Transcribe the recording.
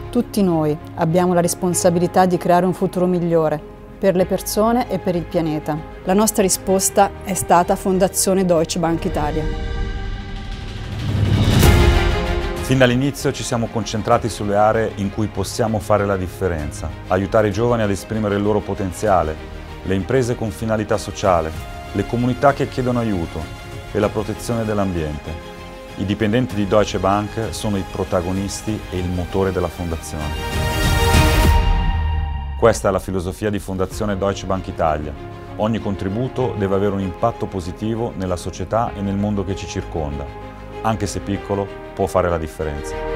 Tutti noi abbiamo la responsabilità di creare un futuro migliore per le persone e per il pianeta. La nostra risposta è stata Fondazione Deutsche Bank Italia. Fin dall'inizio ci siamo concentrati sulle aree in cui possiamo fare la differenza, aiutare i giovani ad esprimere il loro potenziale, le imprese con finalità sociale, le comunità che chiedono aiuto e la protezione dell'ambiente. I dipendenti di Deutsche Bank sono i protagonisti e il motore della Fondazione. Questa è la filosofia di Fondazione Deutsche Bank Italia. Ogni contributo deve avere un impatto positivo nella società e nel mondo che ci circonda. Anche se piccolo, può fare la differenza.